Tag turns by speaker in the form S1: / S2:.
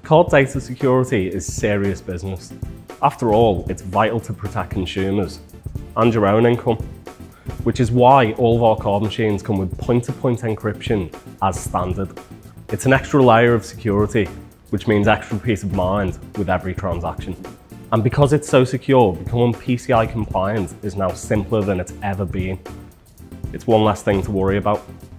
S1: Card data security is serious business. After all, it's vital to protect consumers and your own income, which is why all of our card machines come with point-to-point encryption as standard. It's an extra layer of security, which means extra peace of mind with every transaction. And because it's so secure, becoming PCI compliant is now simpler than it's ever been. It's one less thing to worry about.